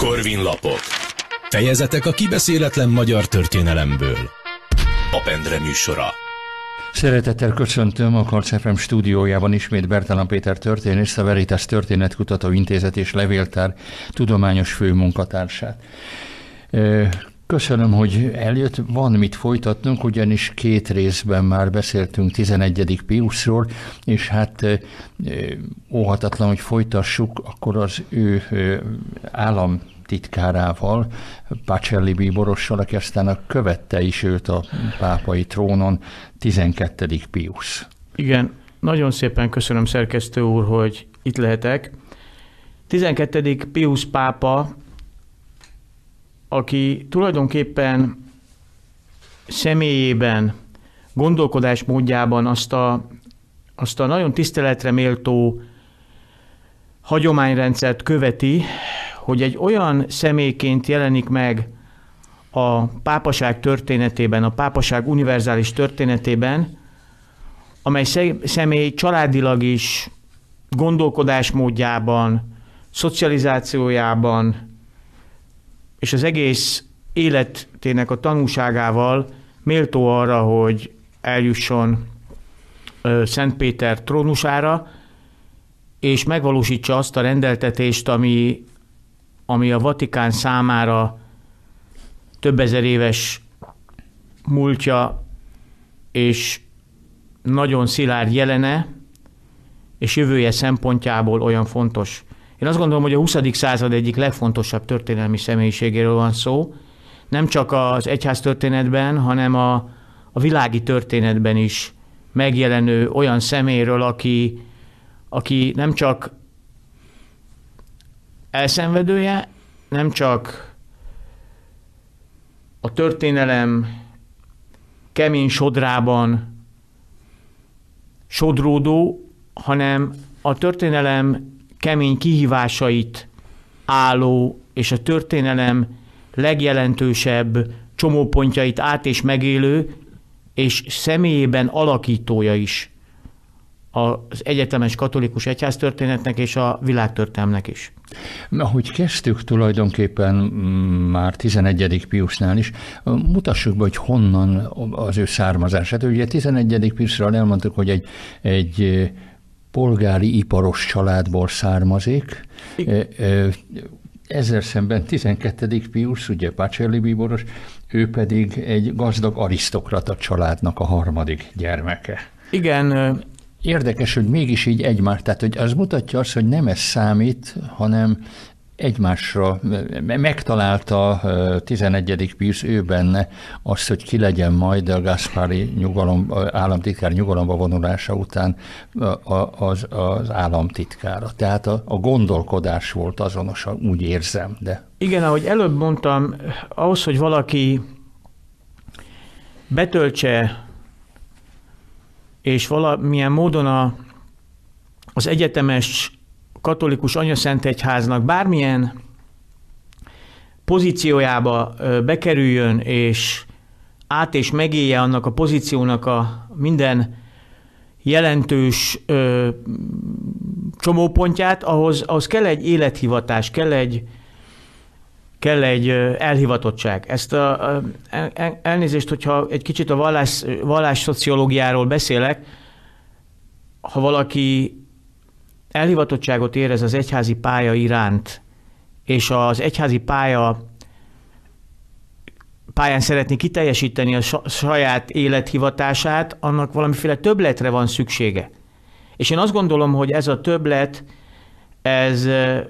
Korvinlapok. Fejezetek a kibeszéletlen magyar történelemből. A Pendre műsora. Szeretettel köszöntöm a Karc FM stúdiójában ismét Bertalan Péter történész, a Veritas Történetkutató Intézet és Levéltár tudományos főmunkatársát. Köszönöm, hogy eljött. Van mit folytatnunk, ugyanis 2 részben már beszéltünk 11. Piuszról, és hát óhatatlan, hogy folytassuk, akkor az ő államtitkárával, Pacelli Bíborossal, aki aztán követte is őt a pápai trónon, 12. Piusz. Igen, nagyon szépen köszönöm, szerkesztő úr, hogy itt lehetek. 12. Piusz pápa, aki tulajdonképpen személyében, gondolkodásmódjában azt a nagyon tiszteletre méltó hagyományrendszert követi, hogy egy olyan személyként jelenik meg a pápaság történetében, a pápaság univerzális történetében, amely személy családilag is, gondolkodásmódjában, szocializációjában, és az egész életének a tanúságával méltó arra, hogy eljusson Szent Péter trónusára, és megvalósítsa azt a rendeltetést, ami a Vatikán számára több ezer éves múltja és nagyon szilárd jelene és jövője szempontjából olyan fontos. Én azt gondolom, hogy a 20. század egyik legfontosabb történelmi személyiségéről van szó, nem csak az egyház történetben, hanem a világi történetben is megjelenő olyan személyről, aki nem csak elszenvedője, nem csak a történelem kemény sodrában sodródó, hanem a történelem kemény kihívásait álló és a történelem legjelentősebb csomópontjait át és megélő, és személyében alakítója is az egyetemes katolikus egyháztörténetnek és a világtörténelemnek is. Ahogy kezdtük tulajdonképpen már 11. Piusnál is, mutassuk be, hogy honnan az ő származását. Ugye 11. Piusról elmondtuk, hogy egy polgári iparos családból származik. Ezzel szemben 12. Piusz, ugye Pacelli Bíboros, ő pedig egy gazdag arisztokrata családnak a 3. gyermeke. Igen. Érdekes, hogy mégis így egymás, tehát hogy az mutatja azt, hogy nem ez számít, hanem egymásra megtalálta 11. Piusz ő benne azt, hogy ki legyen majd a Gaspari államtitkár nyugalomba vonulása után az államtitkára. Tehát a gondolkodás volt azonos, úgy érzem. De... Igen, ahogy előbb mondtam, ahhoz, hogy valaki betöltse és valamilyen módon az egyetemes katolikus anyaszentegyháznak bármilyen pozíciójába bekerüljön, és át és megélje annak a pozíciónak a minden jelentős csomópontját, ahhoz kell egy élethivatás, kell egy elhivatottság. Ezt elnézést, hogyha egy kicsit a vallásszociológiáról beszélek, ha valaki elhivatottságot érez az egyházi pálya iránt, és az egyházi pályán szeretné kiteljesíteni a saját élethivatását, annak valamiféle többletre van szüksége. És én azt gondolom, hogy ez a többlet, ez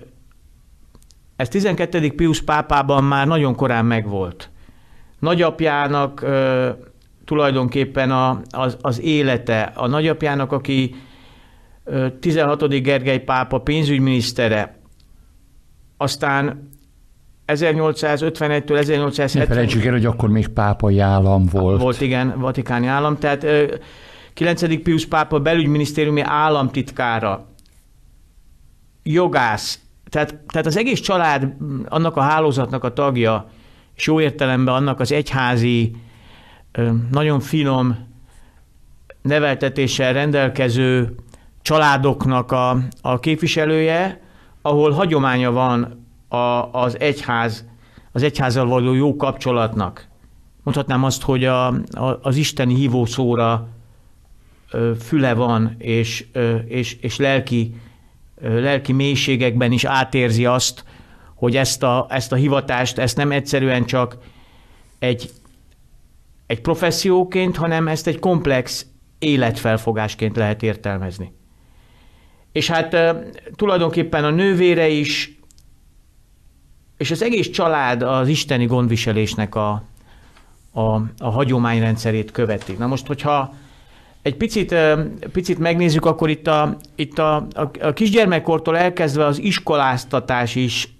12. Piusz pápában már nagyon korán megvolt. Nagyapjának tulajdonképpen az élete, a nagyapjának, aki 16. Gergely pápa pénzügyminisztere, aztán 1851-től 1870... Ne felejtsük el, hogy akkor még pápai állam volt. Volt, igen, vatikáni állam. Tehát 9. Piusz pápa belügyminisztériumi államtitkára, jogász, tehát az egész család annak a hálózatnak a tagja, és jó értelemben annak az egyházi, nagyon finom neveltetéssel rendelkező családoknak a képviselője, ahol hagyománya van az egyházzal való jó kapcsolatnak. Mondhatnám azt, hogy az isteni hívószóra füle van, és lelki mélységekben is átérzi azt, hogy ezt a hivatást, ezt nem egyszerűen csak egy professzióként, hanem ezt egy komplex életfelfogásként lehet értelmezni. És hát tulajdonképpen a nővére is, és az egész család az isteni gondviselésnek a hagyományrendszerét követi. Na most, hogyha egy picit megnézzük, akkor itt a kisgyermekkortól elkezdve az iskoláztatás is,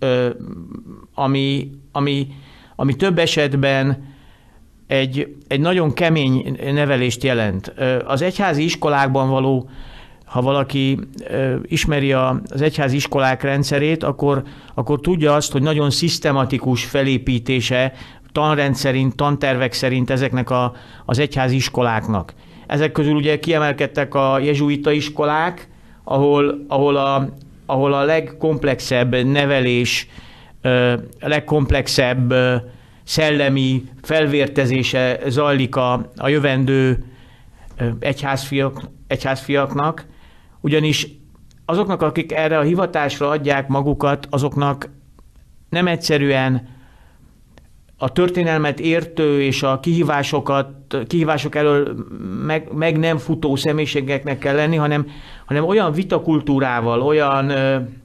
ami több esetben egy nagyon kemény nevelést jelent. Az egyházi iskolákban való, ha valaki ismeri az egyházi iskolák rendszerét, akkor tudja azt, hogy nagyon szisztematikus felépítése tanrend szerint, tantervek szerint ezeknek az egyházi iskoláknak. Ezek közül ugye kiemelkedtek a jezsuita iskolák, ahol a legkomplexebb nevelés, a legkomplexebb szellemi felvértezése zajlik a jövendő egyházfiaknak, ugyanis azoknak, akik erre a hivatásra adják magukat, azoknak nem egyszerűen a történelmet értő és a kihívások elől meg nem futó személyiségeknek kell lenni, hanem olyan vitakultúrával, olyan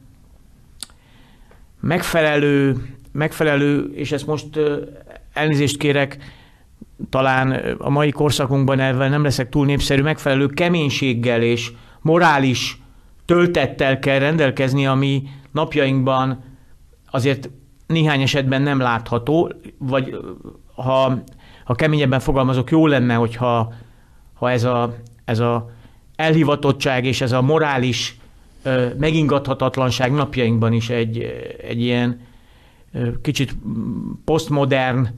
megfelelő, és ezt most elnézést kérek, talán a mai korszakunkban ezzel nem leszek túl népszerű, megfelelő keménységgel és morális töltettel kell rendelkezni, ami napjainkban azért néhány esetben nem látható, vagy ha keményebben fogalmazok, jó lenne, hogyha ez a elhivatottság és ez a morális megingathatatlanság napjainkban is egy ilyen kicsit posztmodern,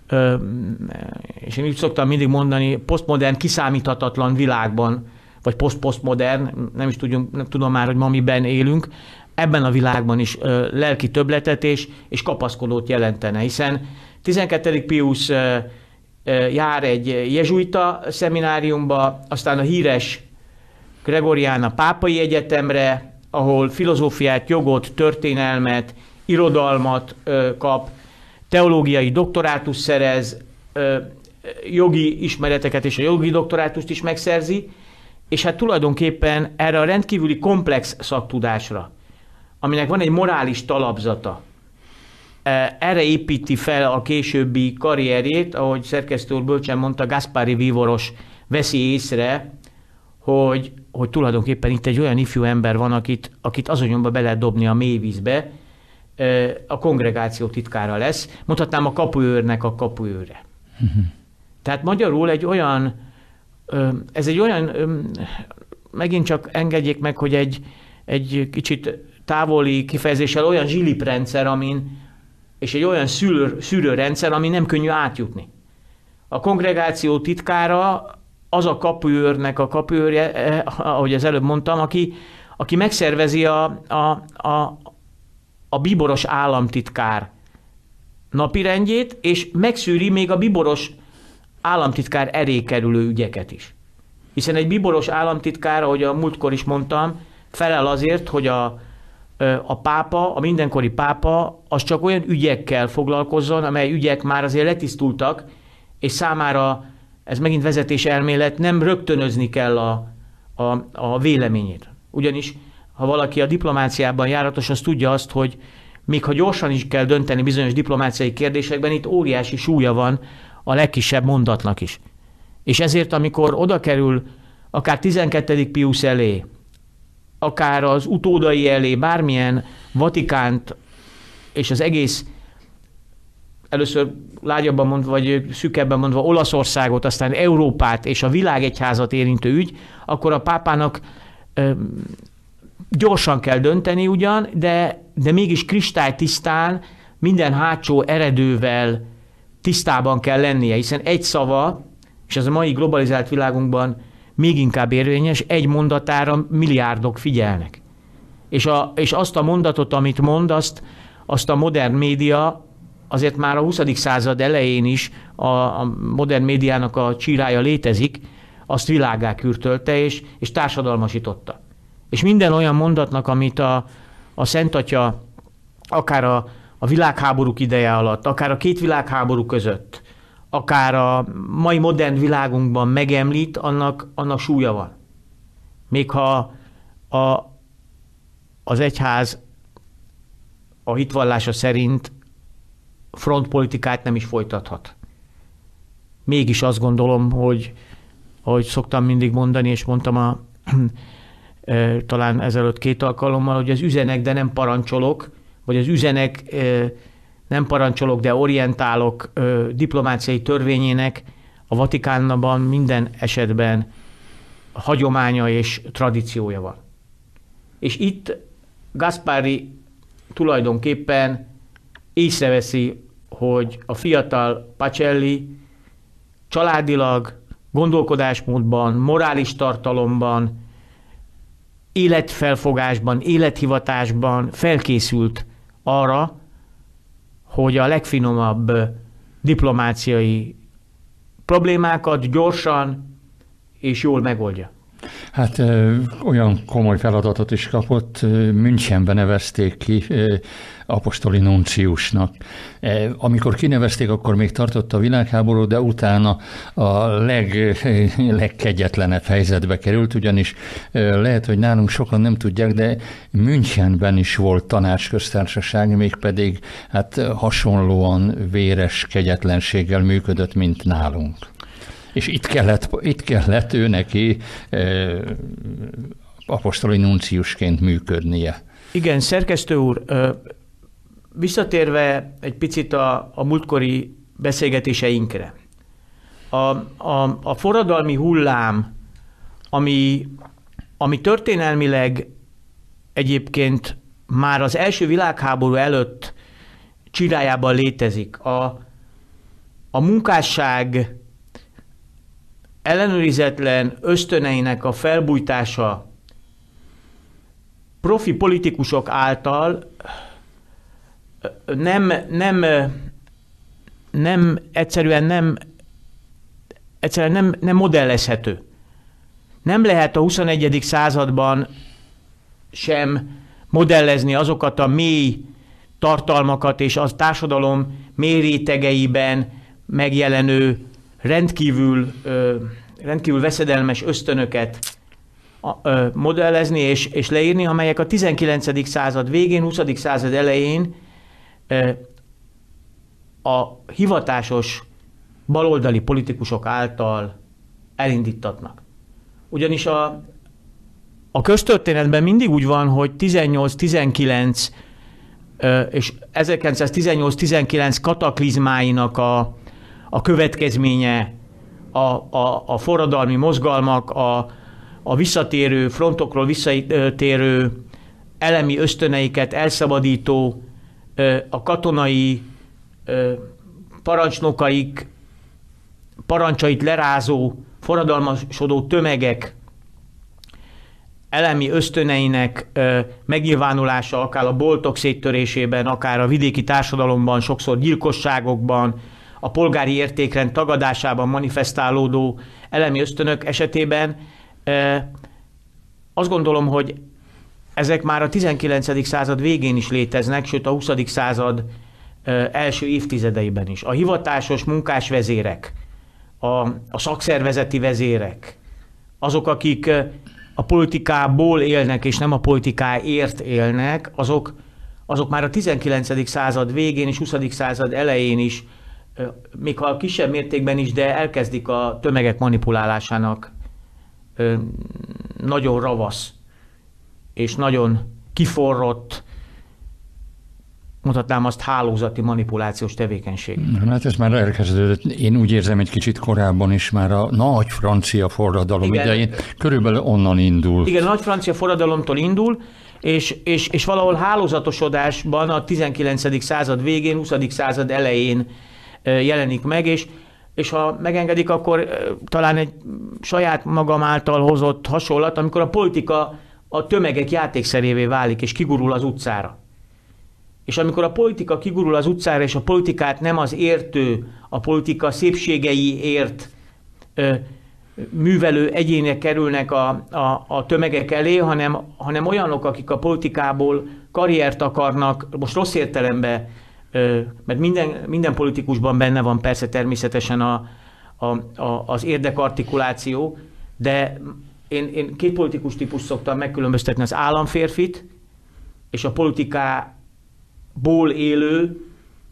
és én úgy szoktam mindig mondani, posztmodern, kiszámíthatatlan világban, vagy posztmodern, nem tudom már, hogy ma miben élünk, ebben a világban is lelki többletet és kapaszkodót jelentene, hiszen 12. Piusz jár egy jezsuita szemináriumba, aztán a híres Gregoriana pápai egyetemre, ahol filozófiát, jogot, történelmet, irodalmat kap, teológiai doktorátus szerez, jogi ismereteket és a jogi doktorátust is megszerzi, és hát tulajdonképpen erre a rendkívüli komplex szaktudásra, aminek van egy morális talapzata, erre építi fel a későbbi karrierjét, ahogy szerkesztő úr bölcsen mondta, Gaspari Vívoros veszi észre, hogy tulajdonképpen itt egy olyan ifjú ember van, akit azonnyomba be lehet dobni a mélyvízbe, a kongregáció titkára lesz, mondhatnám a kapuőrnek a kapuőre. Tehát magyarul ez egy olyan, megint csak engedjék meg, hogy egy kicsit távoli kifejezéssel olyan zsiliprendszer, és egy olyan szűrőrendszer, ami nem könnyű átjutni. A kongregáció titkára az a kapuőrnek a kapuőrje, ahogy az előbb mondtam, aki megszervezi a bíboros államtitkár napirendjét, és megszűri még a bíboros államtitkár elé kerülő ügyeket is. Hiszen egy bíboros államtitkár, ahogy a múltkor is mondtam, felel azért, hogy a pápa, a mindenkori pápa, az csak olyan ügyekkel foglalkozzon, amely ügyek már azért letisztultak, és számára, ez megint vezetéselmélet, nem rögtönözni kell a véleményét. Ugyanis, ha valaki a diplomáciában járatos, az tudja azt, hogy még ha gyorsan is kell dönteni bizonyos diplomáciai kérdésekben, itt óriási súlya van a legkisebb mondatnak is. És ezért, amikor oda kerül akár 12. Piusz elé, akár az utódai elé, bármilyen Vatikánt, és az egész, először lágyabban mondva, vagy szűkebben mondva Olaszországot, aztán Európát és a világegyházat érintő ügy, akkor a pápának gyorsan kell dönteni ugyan, de mégis kristálytisztán, minden hátsó eredővel tisztában kell lennie, hiszen egy szava, és ez a mai globalizált világunkban még inkább érvényes, egy mondatára milliárdok figyelnek. És azt a mondatot, amit mond, azt azt a modern média azért már a 20. század elején is a modern médiának a csírája létezik, azt világgá kürtölte és társadalmasította. És minden olyan mondatnak, amit a Szent Atya akár a világháborúk ideje alatt, akár a két világháború között, akár a mai modern világunkban megemlít, annak súlya van. Még ha az egyház a hitvallása szerint frontpolitikát nem is folytathat. Mégis azt gondolom, hogy ahogy szoktam mindig mondani, és mondtam talán ezelőtt 2 alkalommal, hogy az üzenek, de nem parancsolok, vagy az üzenek nem parancsolok, de orientálok diplomáciai törvényének a Vatikánban minden esetben hagyománya és tradíciója van. És itt Gasparri tulajdonképpen észreveszi, hogy a fiatal Pacelli családilag, gondolkodásmódban, morális tartalomban, életfelfogásban, élethivatásban felkészült arra, hogy a legfinomabb diplomáciai problémákat gyorsan és jól megoldja. Hát olyan komoly feladatot is kapott, Münchenben nevezték ki apostoli nunciusnak. Amikor kinevezték, akkor még tartott a világháború, de utána a legkegyetlenebb helyzetbe került, ugyanis lehet, hogy nálunk sokan nem tudják, de Münchenben is volt tanácsköztársaság, mégpedig hát hasonlóan véres kegyetlenséggel működött, mint nálunk. És itt kellett ő neki apostoli nunciusként működnie. Igen, szerkesztő úr, visszatérve egy picit a múltkori beszélgetéseinkre. A forradalmi hullám, ami történelmileg egyébként már az első világháború előtt csirájában létezik, a munkásság ellenőrizetlen ösztöneinek a felbujtása profi politikusok által egyszerűen nem modellezhető. Nem lehet a 21. században sem modellezni azokat a mély tartalmakat és a társadalom mély rétegeiben megjelenő rendkívül veszedelmes ösztönöket modellezni és leírni, amelyek a 19. század végén, 20. század elején a hivatásos baloldali politikusok által elindítatnak. Ugyanis a köztörténetben mindig úgy van, hogy 18-19 és 1918-19 kataklizmáitának a következménye, a forradalmi mozgalmak, a visszatérő, frontokról visszatérő elemi ösztöneiket elszabadító, a katonai parancsnokaik parancsait lerázó, forradalmasodó tömegek elemi ösztöneinek megnyilvánulása, akár a boltok széttörésében, akár a vidéki társadalomban, sokszor gyilkosságokban, a polgári értékrend tagadásában manifestálódó elemi ösztönök esetében azt gondolom, hogy ezek már a 19. század végén is léteznek, sőt a 20. század első évtizedeiben is. A hivatásos munkásvezérek, a szakszervezeti vezérek, azok, akik a politikából élnek, és nem a politikáért élnek, azok már a 19. század végén és 20. század elején is, még ha kisebb mértékben is, de elkezdik a tömegek manipulálásának nagyon ravasz és nagyon kiforrott, mondhatnám azt, hálózati manipulációs tevékenység. Hát ez már elkezdődött. Én úgy érzem, egy kicsit korábban is már a nagy francia forradalom idején körülbelül onnan indul. Igen, a nagy francia forradalomtól indul, és valahol hálózatosodásban a 19. század végén, 20. század elején jelenik meg, és ha megengedik, akkor talán egy saját magam által hozott hasonlat, amikor a politika a tömegek játékszerévé válik, és kigurul az utcára. És amikor a politika kigurul az utcára, és a politikát nem az értő, a politika szépségeiért művelő egyének kerülnek a tömegek elé, hanem olyanok, akik a politikából karriert akarnak, most rossz értelemben, mert minden politikusban benne van persze természetesen az érdekartikuláció, de én két politikus típus szoktam megkülönböztetni, az államférfit és a politikából élő,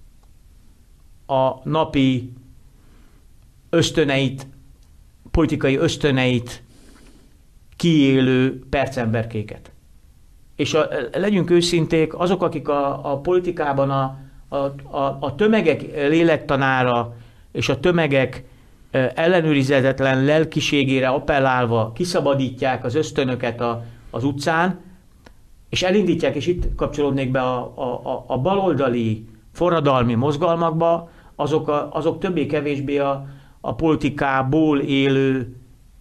a napi ösztöneit, politikai ösztöneit kiélő percemberkéket. És legyünk őszinték, azok, akik a politikában a tömegek lélektanára és a tömegek ellenőrizetetlen lelkiségére appellálva kiszabadítják az ösztönöket az utcán, és elindítják, és itt kapcsolódnék be a baloldali forradalmi mozgalmakba, azok többé-kevésbé a politikából élő,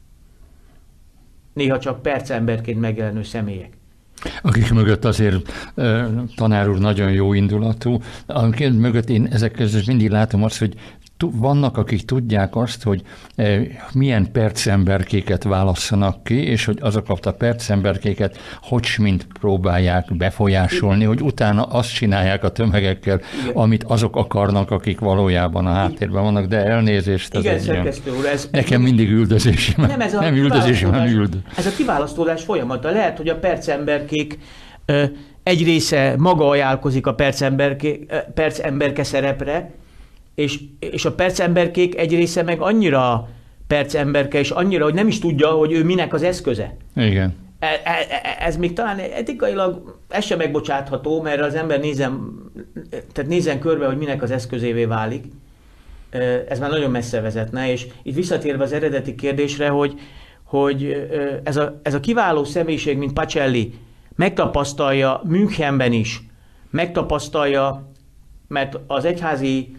néha csak percemberként megjelenő személyek. Akik mögött azért tanár úr nagyon jó indulatú, akik mögött én ezek között mindig látom azt, hogy vannak, akik tudják azt, hogy milyen percemberkéket válasszanak ki, és hogy azokat a percemberkéket mint próbálják befolyásolni, hogy utána azt csinálják a tömegekkel, igen, amit azok akarnak, akik valójában a háttérben vannak, de elnézést. Igen, szerkesztő úr, nekem mindig üldözési, nem üldözési, hanem üldö. Ez a kiválasztódás folyamata. Lehet, hogy a percemberkék egy része maga ajánlkozik a percemberke szerepre, és a percemberkék egy része meg annyira percemberke, és annyira, hogy nem is tudja, hogy ő minek az eszköze. Igen. Ez még talán etikailag ez sem megbocsátható, mert az ember nézzen körbe, hogy minek az eszközévé válik. Ez már nagyon messze vezetne, és itt visszatérve az eredeti kérdésre, hogy ez a kiváló személyiség, mint Pacelli, megtapasztalja Münchenben is, megtapasztalja, mert az egyházi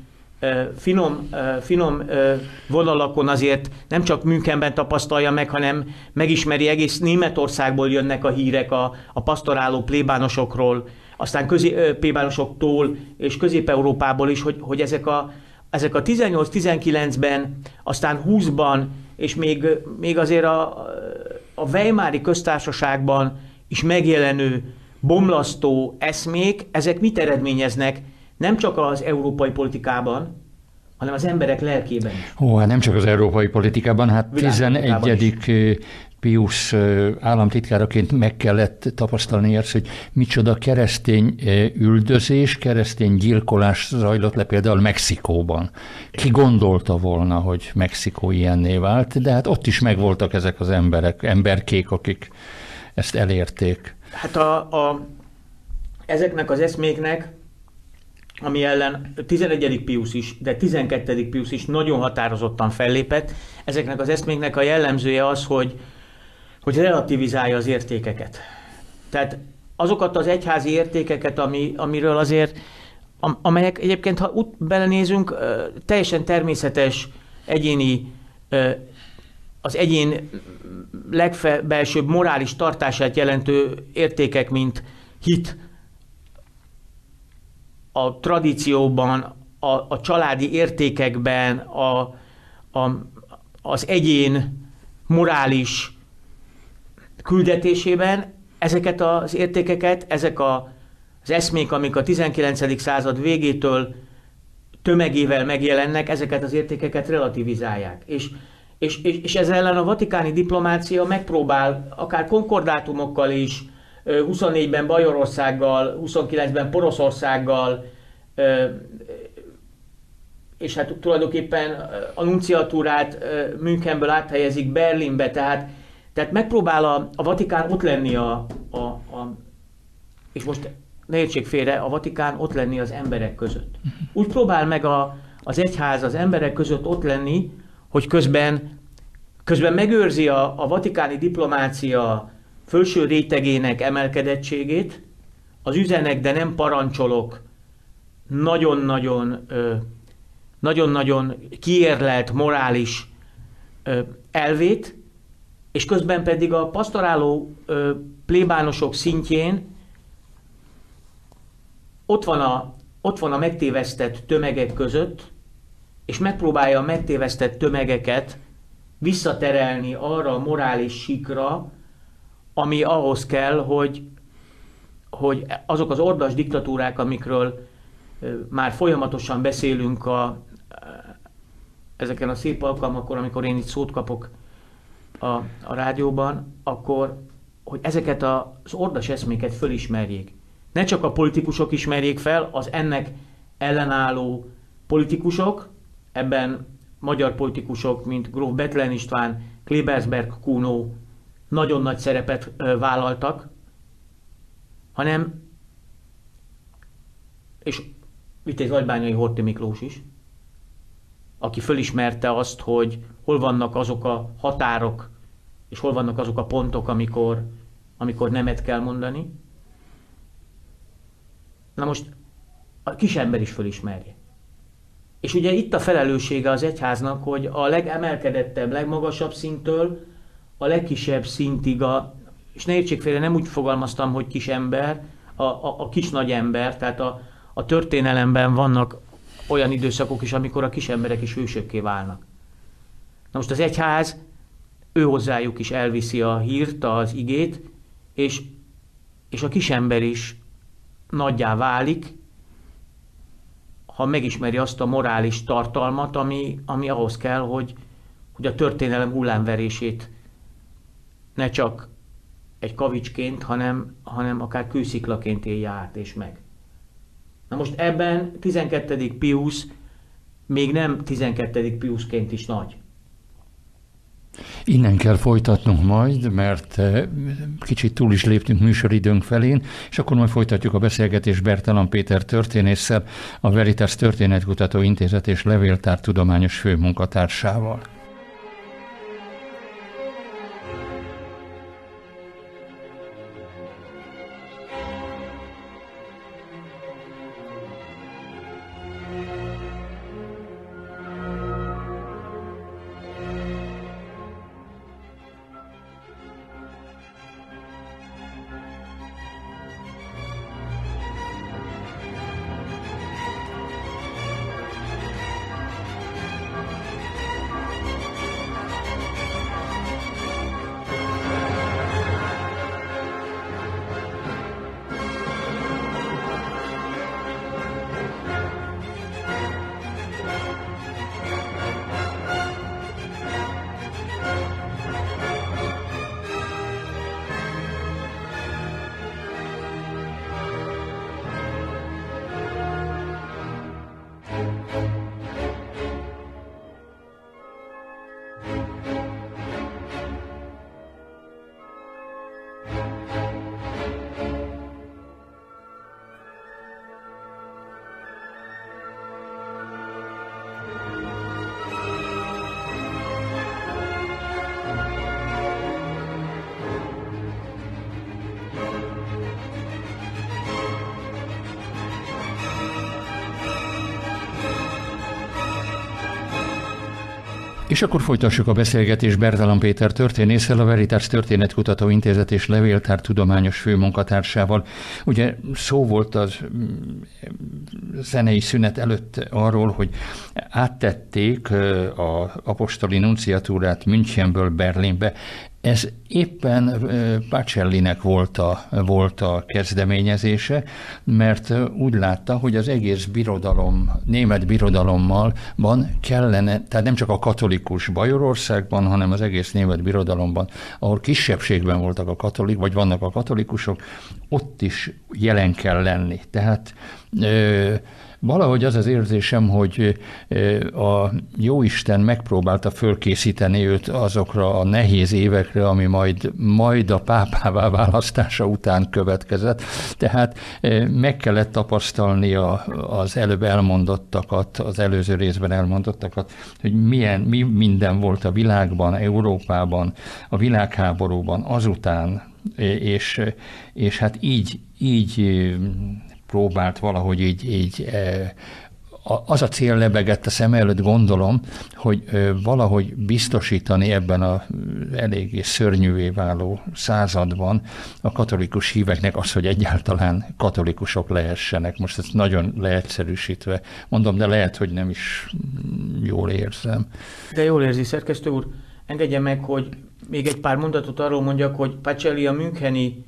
finom vonalakon azért nem csak Münchenben tapasztalja meg, hanem megismeri, egész Németországból jönnek a hírek a pasztoráló plébánosokról, aztán plébánosoktól és Közép-Európából is, hogy ezek a 18-19-ben, aztán 20-ban, és még azért a Weimári köztársaságban is megjelenő bomlasztó eszmék, ezek mit eredményeznek? Nem csak az európai politikában, hanem az emberek lelkében is. Hát nem csak az európai politikában, hát 11. Pius államtitkáraként meg kellett tapasztalni azt, hogy micsoda keresztény üldözés, keresztény gyilkolás zajlott le például Mexikóban. Ki gondolta volna, hogy Mexikó ilyenné vált, de hát ott is megvoltak ezek az emberkék, akik ezt elérték. Hát ezeknek az eszméknek, ami ellen 11. Pius is, de 12. Pius is nagyon határozottan fellépett. Ezeknek az eszméknek a jellemzője az, hogy relativizálja az értékeket. Tehát azokat az egyházi értékeket, amiről azért, amelyek egyébként, ha belenézünk, teljesen természetes egyéni, az egyén legbelsőbb morális tartását jelentő értékek, mint hit, a tradícióban, a családi értékekben, az egyén morális küldetésében, ezeket az értékeket, ezek az eszmék, amik a 19. század végétől tömegével megjelennek, ezeket az értékeket relativizálják. És ezzel ellen a vatikáni diplomácia megpróbál akár konkordátumokkal is, 24-ben Bajorországgal, 29-ben Poroszországgal, és hát tulajdonképpen a nunciatúrát Münchenből áthelyezik Berlinbe, tehát megpróbál a Vatikán ott lenni és most ne értsék félre, a Vatikán ott lenni az emberek között. Úgy próbál meg az egyház az emberek között ott lenni, hogy közben megőrzi a vatikáni diplomácia felső rétegének emelkedettségét, az üzenek, de nem parancsolok, nagyon-nagyon kiérlelt morális elvét, és közben pedig a pasztoráló plébánosok szintjén ott van a megtévesztett tömegek között, és megpróbálja a megtévesztett tömegeket visszaterelni arra a morális síkra, ami ahhoz kell, hogy azok az ordas diktatúrák, amikről már folyamatosan beszélünk ezeken a szép alkalmakon, amikor én itt szót kapok a rádióban, akkor hogy ezeket az ordas eszméket fölismerjék. Ne csak a politikusok ismerjék fel, az ennek ellenálló politikusok, ebben magyar politikusok, mint gróf Bethlen István, Klebersberg Kuno nagyon nagy szerepet vállaltak, hanem, és itt egy Nagybányai Horthy Miklós is, aki fölismerte azt, hogy hol vannak azok a határok, és hol vannak azok a pontok, amikor nemet kell mondani. Na most a kisember is fölismerje. És ugye itt a felelőssége az egyháznak, hogy a legemelkedettebb, legmagasabb szinttől a legkisebb szintig, és ne értsék félre, nem úgy fogalmaztam, hogy kisember, a kis-nagy ember, tehát a történelemben vannak olyan időszakok is, amikor a kisemberek is hősökké válnak. Na most az egyház, ő hozzájuk is elviszi a hírt, az igét, és a kisember is nagyjá válik, ha megismeri azt a morális tartalmat, ami ahhoz kell, hogy a történelem hullámverését ne csak egy kavicsként, hanem akár kősziklaként élje át és meg. Na most ebben 12. Piusz még nem 12. Piuszként is nagy. Innen kell folytatnunk majd, mert kicsit túl is léptünk műsoridőnk felén, és akkor majd folytatjuk a beszélgetést Bertalan Péter történésszel, a Veritas Történetkutató Intézet és Levéltár tudományos főmunkatársával. És akkor folytassuk a beszélgetést Bertalan Péter történésszel, a Veritas Történetkutató Intézet és Levéltár tudományos főmunkatársával. Ugye szó volt az zenei szünet előtt arról, hogy áttették az apostoli nunciatúrát Münchenből Berlinbe. Ez éppen Pacellinek volt a kezdeményezése, mert úgy látta, hogy az egész német birodalommal kellene, tehát nem csak a katolikus Bajorországban, hanem az egész német birodalomban, ahol kisebbségben voltak vagy vannak a katolikusok, ott is jelen kell lenni. Tehát valahogy az érzésem, hogy a Jóisten megpróbálta fölkészíteni őt azokra a nehéz évekre, ami majd a pápává választása után következett. Tehát meg kellett tapasztalni az előbb elmondottakat, az előző részben elmondottakat, hogy mi minden volt a világban, Európában, a világháborúban, azután, és hát így próbált valahogy így az a cél lebegett a szem előtt, gondolom, hogy valahogy biztosítani ebben a eléggé szörnyűvé váló században a katolikus híveknek az, hogy egyáltalán katolikusok lehessenek. Most ezt nagyon leegyszerűsítve mondom, de lehet, hogy nem is jól érzem. De jól érzi, szerkesztő úr. Engedje meg, hogy még egy pár mondatot arról mondjak, hogy Pacelli a müncheni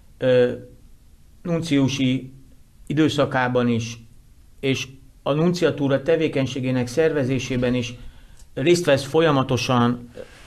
nunciusi időszakában is, és a nunciatúra tevékenységének szervezésében is részt vesz folyamatosan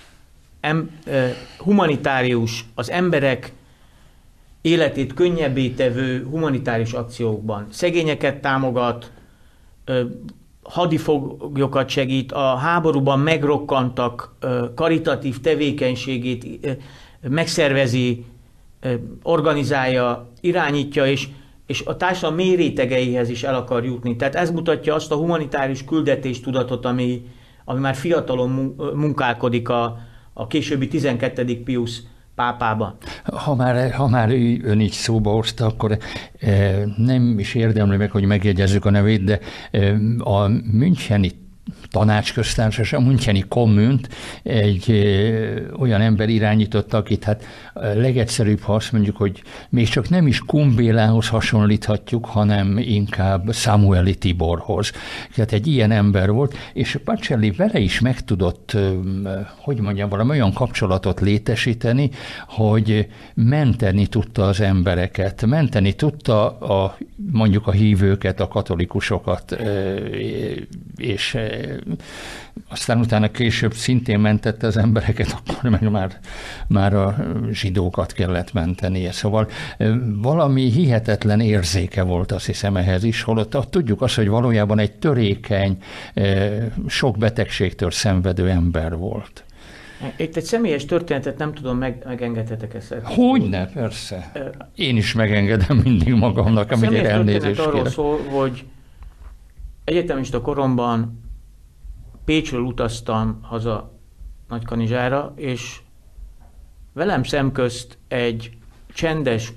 humanitárius, az emberek életét könnyebbé tevő humanitárius akciókban. Szegényeket támogat, hadifoglyokat segít, a háborúban megrokkantak karitatív tevékenységét megszervezi, organizálja, irányítja, és a társadalom mély rétegeihez is el akar jutni. Tehát ez mutatja azt a humanitárius küldetéstudatot, ami már fiatalon munkálkodik a későbbi 12. Piusz pápában. Ha már ön így szóba hozta, akkor nem is érdemli meg, hogy megjegyezzük a nevét, de a müncheni tanácsköztársaság, a müncheni kommunt egy olyan ember irányította, akit hát legegyszerűbb, ha azt mondjuk, hogy még csak nem is Kumbélához hasonlíthatjuk, hanem inkább Samueli Tiborhoz. Tehát egy ilyen ember volt, és Pacelli vele is meg tudott, hogy mondjam, valami olyan kapcsolatot létesíteni, hogy menteni tudta az embereket, menteni tudta mondjuk a hívőket, a katolikusokat, és aztán utána később szintén mentette az embereket, akkor meg már a zsidókat kellett mentenie. Szóval valami hihetetlen érzéke volt, azt hiszem, ehhez is, holott tudjuk azt, hogy valójában egy törékeny, sok betegségtől szenvedő ember volt. Itt egy személyes történetet nem tudom, megengedhetek ezt. Hogyne, persze. Én is megengedem mindig magamnak, amire elnézést kérek. Arról szól, hogy egyetemista koromban Pécsről utaztam haza Nagykanizsára, és velem szemközt egy csendes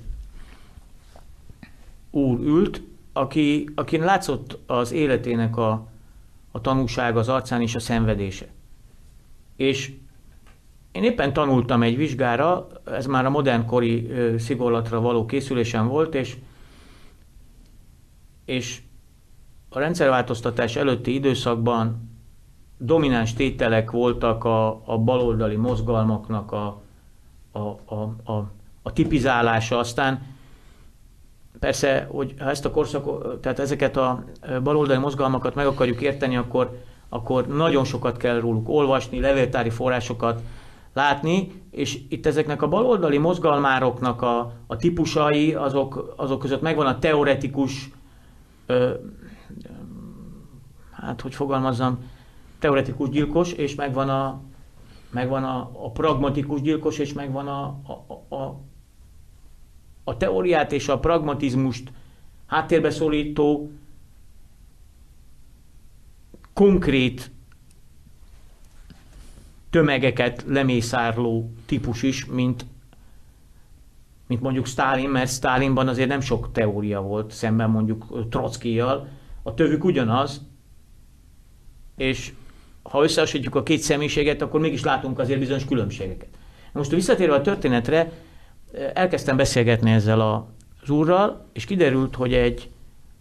úr ült, akin látszott az életének a tanúsága az arcán és a szenvedése. És én éppen tanultam egy vizsgára, ez már a modernkori szigorlatra való készülésem volt, és a rendszerváltoztatás előtti időszakban domináns tételek voltak a baloldali mozgalmaknak a tipizálása. Aztán persze, hogy ha ezt a korszakot, tehát ezeket a baloldali mozgalmakat meg akarjuk érteni, akkor nagyon sokat kell róluk olvasni, levéltári forrásokat látni, és itt ezeknek a baloldali mozgalmároknak a típusai, azok között megvan a teoretikus, hogy fogalmazzam, teoretikus gyilkos, és megvan a pragmatikus gyilkos, és megvan a teóriát és a pragmatizmust háttérbe szorító, konkrét tömegeket lemészárló típus is, mint mondjuk Sztálin, mert Sztálinban azért nem sok teória volt szemben mondjuk Trockijjal. A tövük ugyanaz, és ha összehasonlítjuk a két személyiséget, akkor mégis látunk azért bizonyos különbségeket. Most visszatérve a történetre, elkezdtem beszélgetni ezzel az úrral, és kiderült, hogy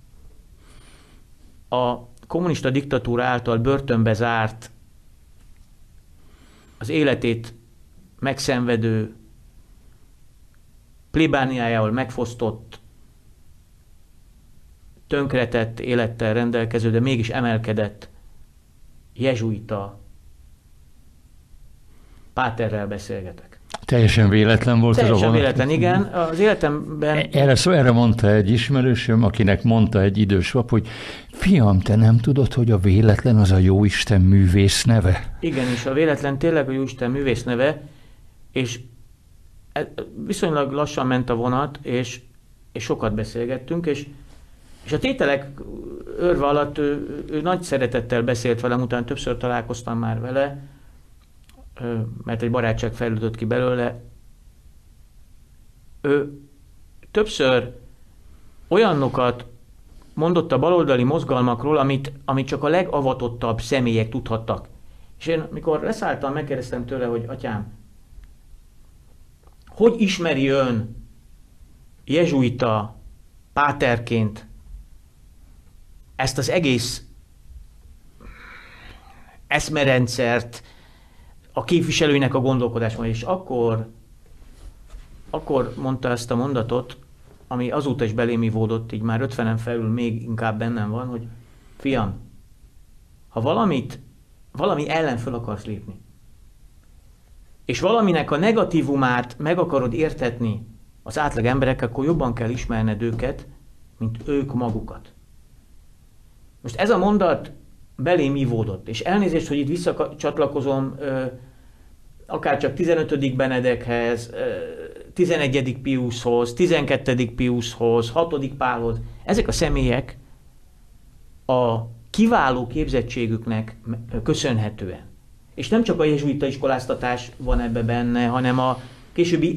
a kommunista diktatúra által börtönbe zárt, az életét megszenvedő, plébániájával megfosztott, tönkretett élettel rendelkező, de mégis emelkedett jezsuita páterrel beszélgetek. Teljesen véletlen volt Teljesen ez a vonat. Véletlen, igen. Az életemben... Erre mondta egy ismerősöm, akinek mondta egy idős pap, hogy fiam, te nem tudod, hogy a véletlen az a Jóisten művész neve? Igen, és a véletlen tényleg a Jóisten művész neve, és viszonylag lassan ment a vonat, és sokat beszélgettünk, és a tételek örve alatt ő nagy szeretettel beszélt velem, utána többször találkoztam már vele, mert egy barátság fejlődött ki belőle. Ő többször olyanokat mondott a baloldali mozgalmakról, amit csak a legavatottabb személyek tudhattak. És én, mikor leszálltam, megkérdeztem tőle, hogy atyám, hogy ismeri ön jezsuita páterként ezt az egész eszmerendszert, a képviselőinek a gondolkodásmódját, és akkor mondta ezt a mondatot, ami azóta is belém ivódott, így már 50-en felül még inkább bennem van, hogy fiam, ha valami ellen föl akarsz lépni, és valaminek a negatívumát meg akarod értetni az átlag emberek, akkor jobban kell ismerned őket, mint ők magukat. Most ez a mondat belém ivódott, és elnézést, hogy itt visszacsatlakozom akár csak 15. Benedekhez, 11. Piushoz, 12. Piushoz, 6. Pálhoz. Ezek a személyek a kiváló képzettségüknek köszönhetően. És nem csak a jezsuita iskoláztatás van ebbe benne, hanem a későbbi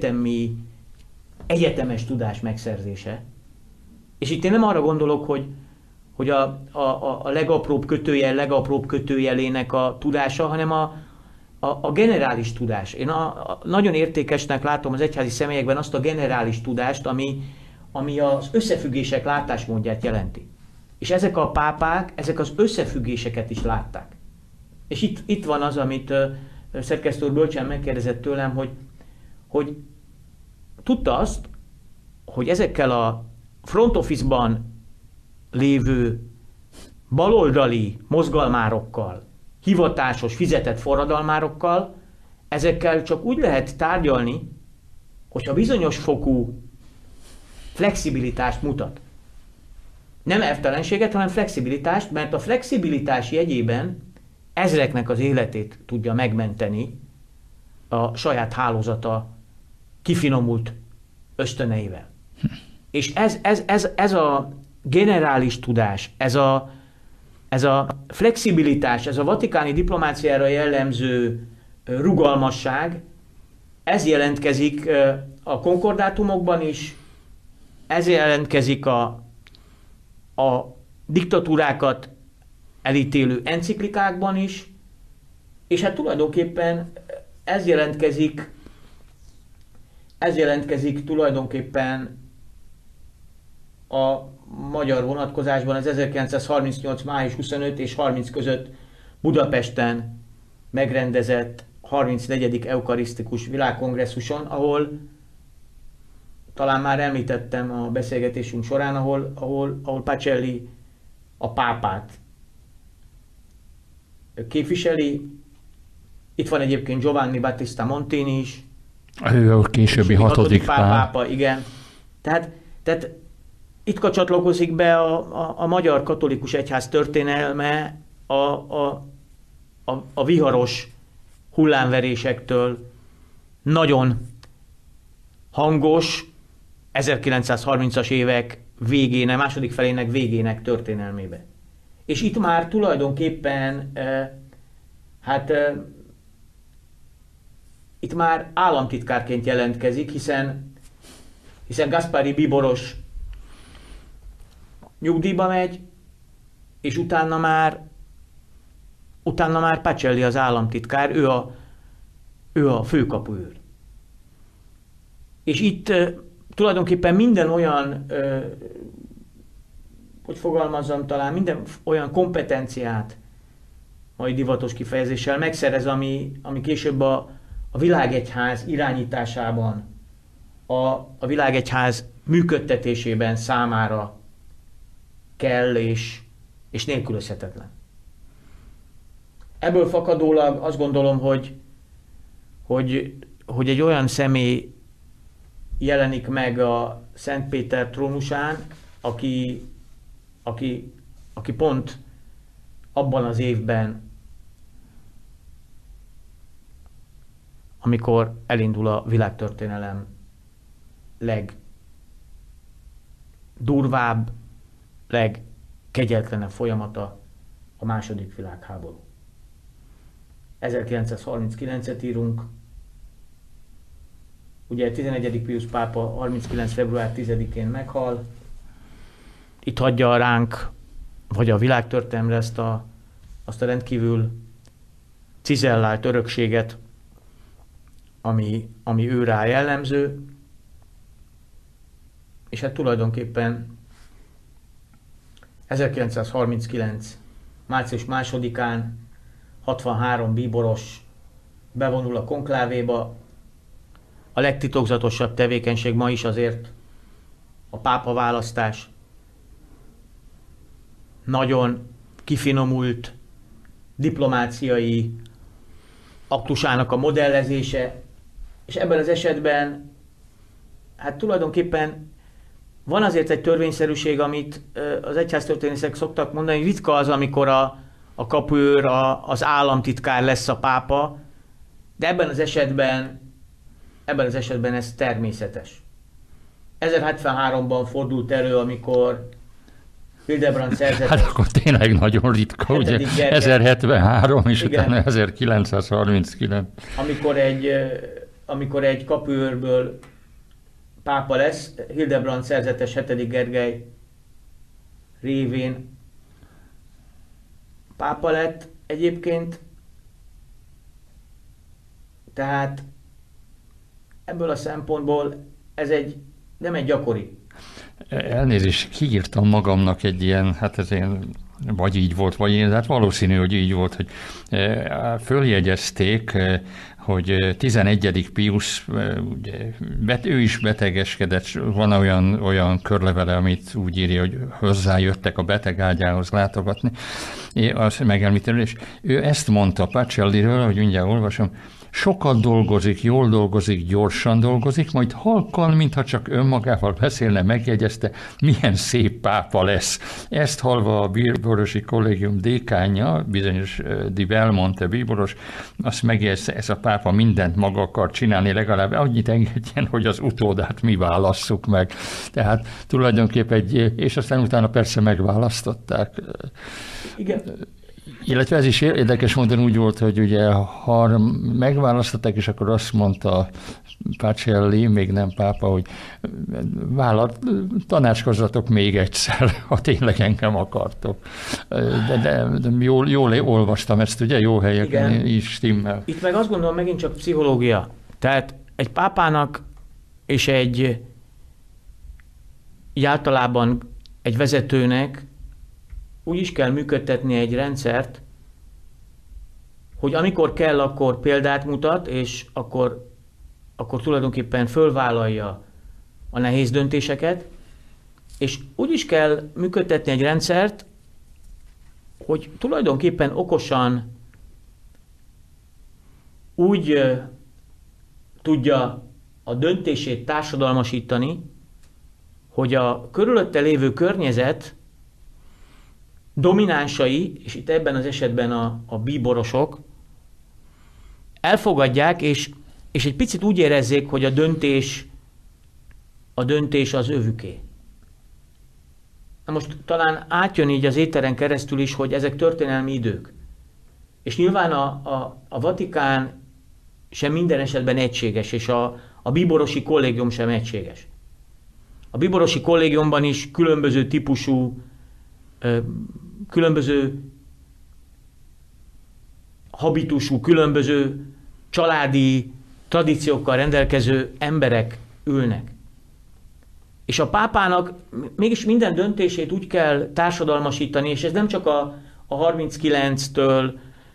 egyetemes tudás megszerzése. És itt én nem arra gondolok, hogy a legapróbb kötőjelének a tudása, hanem a generális tudás. Én nagyon értékesnek látom az egyházi személyekben azt a generális tudást, ami az összefüggések látásmódját jelenti. És ezek a pápák, ezek az összefüggéseket is látták. És itt van az, amit szerkesztő úr bölcsen megkérdezett tőlem, hogy tudta azt, hogy ezekkel a front office-ban lévő baloldali mozgalmárokkal, hivatásos, fizetett forradalmárokkal, ezekkel csak úgy lehet tárgyalni, hogyha bizonyos fokú flexibilitást mutat. Nem elvtelenséget, hanem flexibilitást, mert a flexibilitás jegyében ezreknek az életét tudja megmenteni a saját hálózata kifinomult ösztöneivel. És ez a generális tudás, ez a flexibilitás, ez a vatikáni diplomáciára jellemző rugalmasság, ez jelentkezik a konkordátumokban is, ez jelentkezik a diktatúrákat elítélő enciklikákban is, és hát tulajdonképpen ez jelentkezik tulajdonképpen a magyar vonatkozásban az 1938. május 25 és 30 között Budapesten megrendezett 34. eukarisztikus világkongresszuson, ahol talán már említettem a beszélgetésünk során, ahol Pacelli a pápát képviseli. Itt van egyébként Giovanni Battista Montini is. Ő a későbbi 6. pápa. Igen. Tehát itt csatlakozik be a magyar katolikus egyház történelme a viharos hullámverésektől nagyon hangos 1930-as évek végének, második felének végének történelmébe. És itt már tulajdonképpen itt már államtitkárként jelentkezik, hiszen Gaspari Bíboros nyugdíjba megy, és utána már Pacelli az államtitkár, ő a főkapuőr. És itt tulajdonképpen minden olyan, hogy fogalmazzam, talán minden olyan kompetenciát, mai divatos kifejezéssel megszerez, ami később a világegyház irányításában, a világegyház működtetésében számára kell és nélkülözhetetlen. Ebből fakadólag azt gondolom, hogy egy olyan személy jelenik meg a Szent Péter trónusán, aki pont abban az évben, amikor elindul a világtörténelem legdurvább, legkegyetlenebb folyamata, a második világháború. 1939-et írunk, ugye 11. Pius pápa 39. február 10-én meghal, itt hagyja ránk, vagy a világtörténelemre azt a rendkívül cizellált örökséget, ami ő rá jellemző, és hát tulajdonképpen 1939. március 2-án 63 bíboros bevonul a konklávéba. A legtitokzatosabb tevékenység ma is azért a pápa választás. Nagyon kifinomult diplomáciai aktusának a modellezése, és ebben az esetben hát tulajdonképpen van azért egy törvényszerűség, amit az egyháztörténészek szoktak mondani, ritka az, amikor a kapuőr, az államtitkár lesz a pápa, de ebben az esetben ez természetes. 1073-ban fordult elő, amikor Hildebrand szerzetes... Hát akkor tényleg nagyon ritka, ugye? 1073 és igen, utána 1939. Amikor egy kapuőrből pápa lesz, Hildebrand szerzetes 7. Gergely révén pápa lett egyébként, tehát ebből a szempontból ez nem egy gyakori. Elnézést, kiírtam magamnak egy ilyen, hát ez ilyen, vagy így volt, vagy én, hát valószínű, hogy így volt, hogy följegyezték, hogy 11. Pius, ő is betegeskedett, van olyan körlevele, amit úgy írja, hogy hozzájöttek a beteg ágyához látogatni, azt megemlíteni, és ő ezt mondta Pacelliről, hogy mindjárt olvasom, sokat dolgozik, jól dolgozik, gyorsan dolgozik, majd halkan, mintha csak önmagával beszélne, megjegyezte, milyen szép pápa lesz. Ezt hallva a bíborosi kollégium dékánja, bizonyos Di Belmonte bíboros, azt megjegyezte, ez a pápa mindent maga akar csinálni, legalább annyit engedjen, hogy az utódát mi válasszuk meg. Tehát tulajdonképpen és aztán utána persze megválasztották. Igen. Illetve ez is érdekes módon úgy volt, hogy ugye ha megválasztották, és akkor azt mondta Pacelli, még nem pápa, hogy tanácskozzatok még egyszer, ha tényleg engem akartok. De jól olvastam ezt, ugye? Jó helyeken igen. Is stimmel. Itt meg azt gondolom megint csak pszichológia. Tehát egy pápának és egy általában egy vezetőnek úgy is kell működtetni egy rendszert, hogy amikor kell, akkor példát mutat, és akkor tulajdonképpen fölvállalja a nehéz döntéseket, és úgy is kell működtetni egy rendszert, hogy tulajdonképpen okosan úgy tudja a döntését társadalmasítani, hogy a körülötte lévő környezet dominánsai, és itt ebben az esetben a bíborosok elfogadják, és egy picit úgy érezzék, hogy a döntés az övüké. Na most talán átjön így az éteren keresztül is, hogy ezek történelmi idők. És nyilván a Vatikán sem minden esetben egységes, és a bíborosi kollégium sem egységes. A bíborosi kollégiumban is különböző típusú, különböző habitusú, különböző családi tradíciókkal rendelkező emberek ülnek. És a pápának mégis minden döntését úgy kell társadalmasítani, és ez nem csak a 39-től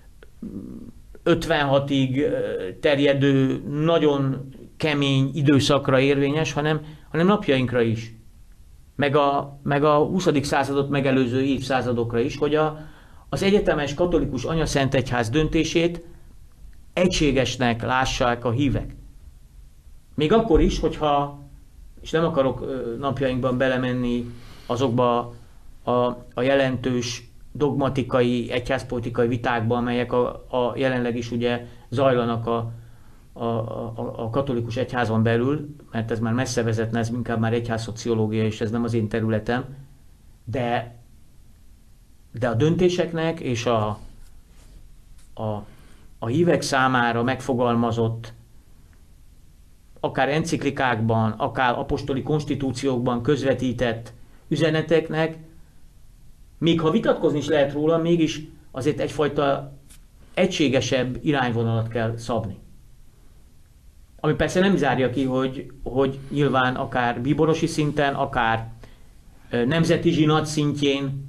56-ig terjedő nagyon kemény időszakra érvényes, hanem napjainkra is. Meg a 20. századot megelőző évszázadokra is, hogy az egyetemes katolikus anyaszentegyház döntését egységesnek lássák a hívek. Még akkor is, hogyha, és nem akarok napjainkban belemenni azokba a jelentős dogmatikai, egyházpolitikai vitákba, amelyek a jelenleg is ugye zajlanak a katolikus egyházon belül, mert ez már messze vezetne, ez inkább már egyházszociológia, és ez nem az én területem, de a döntéseknek és a hívek számára megfogalmazott akár enciklikákban, akár apostoli konstitúciókban közvetített üzeneteknek, még ha vitatkozni is lehet róla, mégis azért egyfajta egységesebb irányvonalat kell szabni. Ami persze nem zárja ki, hogy nyilván akár bíborosi szinten, akár nemzeti zsinat szintjén,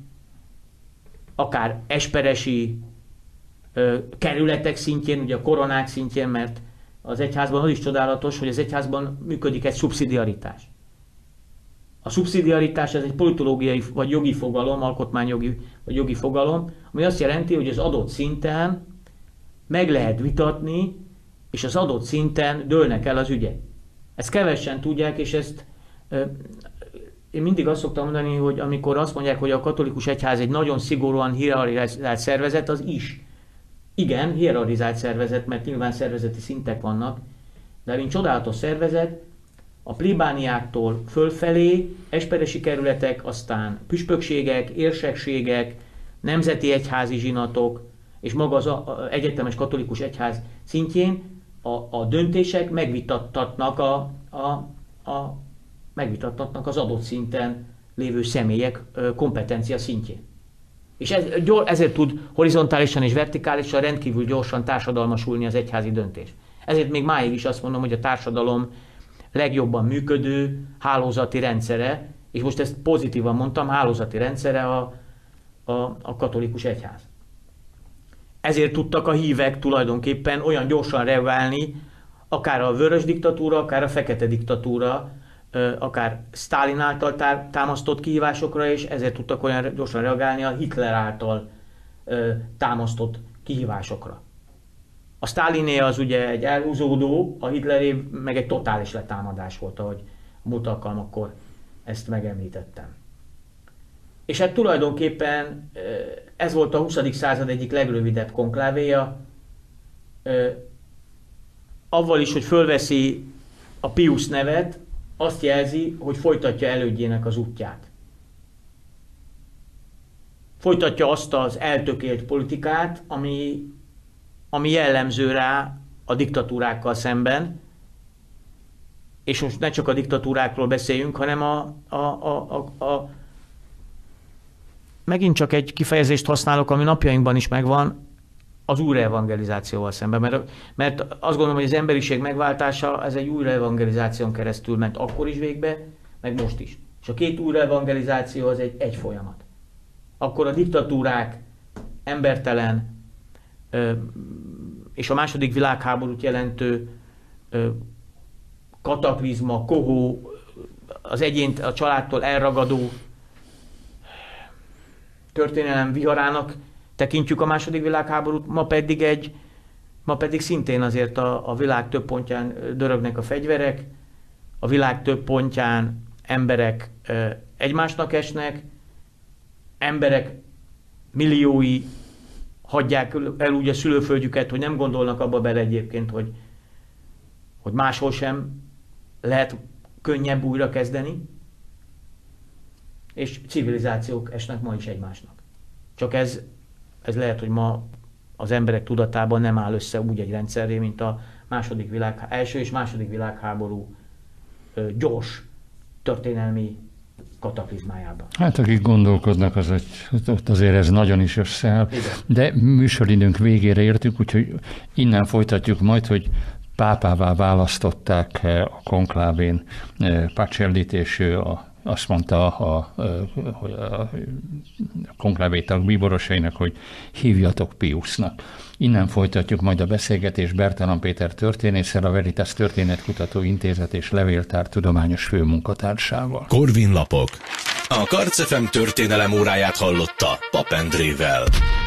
akár esperesi kerületek szintjén, ugye a koronák szintjén, mert az egyházban az is csodálatos, hogy az egyházban működik egy szubszidiaritás. A szubszidiaritás ez egy politológiai vagy jogi fogalom, alkotmányjogi vagy jogi fogalom, ami azt jelenti, hogy az adott szinten meg lehet vitatni, és az adott szinten dőlnek el az ügyek. Ezt kevesen tudják, és ezt én mindig azt szoktam mondani, hogy amikor azt mondják, hogy a katolikus egyház egy nagyon szigorúan hierarchizált szervezet, az is. Igen, hierarchizált szervezet, mert nyilván szervezeti szintek vannak, de mint csodálatos szervezet, a plébániáktól fölfelé, esperesi kerületek, aztán püspökségek, érsekségek, nemzeti egyházi zsinatok, és maga az egyetemes katolikus egyház szintjén a döntések megvitattatnak megvitattatnak az adott szinten lévő személyek kompetencia szintjén. És ezért tud horizontálisan és vertikálisan rendkívül gyorsan társadalmasulni az egyházi döntés. Ezért még máig is azt mondom, hogy a társadalom legjobban működő hálózati rendszere, és most ezt pozitívan mondtam, hálózati rendszere a katolikus egyház. Ezért tudtak a hívek tulajdonképpen olyan gyorsan reagálni, akár a vörös diktatúra, akár a fekete diktatúra, akár Sztálin által támasztott kihívásokra, és ezért tudtak olyan gyorsan reagálni a Hitler által támasztott kihívásokra. A Sztáliné az ugye egy elhúzódó, a Hitleré meg egy totális letámadás volt, ahogy múlt alkalmakkor ezt megemlítettem. És hát tulajdonképpen ez volt a 20. század egyik legrövidebb konklávéja, avval is, hogy fölveszi a Piusz nevet, azt jelzi, hogy folytatja elődjének az útját. Folytatja azt az eltökélt politikát, ami jellemző rá a diktatúrákkal szemben, és most ne csak a diktatúrákról beszéljünk, hanem megint csak egy kifejezést használok, ami napjainkban is megvan, az újraevangelizációval szemben. Mert azt gondolom, hogy az emberiség megváltása, ez egy újraevangelizáción keresztül ment akkor is végbe, meg most is. És a két újraevangelizáció az egy folyamat. Akkor a diktatúrák embertelen és a második világháborút jelentő kataklizma, kohó, az egyént a családtól elragadó történelem viharának tekintjük a második világháborút, ma pedig szintén azért a világ több pontján dörögnek a fegyverek, a világ több pontján emberek egymásnak esnek, emberek milliói hagyják el úgy a szülőföldjüket, hogy nem gondolnak abba bele egyébként, hogy máshol sem lehet könnyebb újra kezdeni, és civilizációk esnek ma is egymásnak. Csak ez lehet, hogy ma az emberek tudatában nem áll össze úgy egy rendszerré, mint a első és második világháború gyors történelmi kataklizmájában. Hát akik gondolkodnak, azért ez nagyon is összeáll. Igen. De műsoridőnk végére értünk, úgyhogy innen folytatjuk majd, hogy pápává választották a konklávén Pacellit, és ő azt mondta hogy a konklávé tag bíborosainak, hogy hívjatok Piusznak. Innen folytatjuk majd a beszélgetést Bertalan Péter történésszel, a Veritas Történetkutató Intézet és Levéltár tudományos főmunkatársával. Korvin lapok. A Karc FM történelem óráját hallotta Pap Endrével.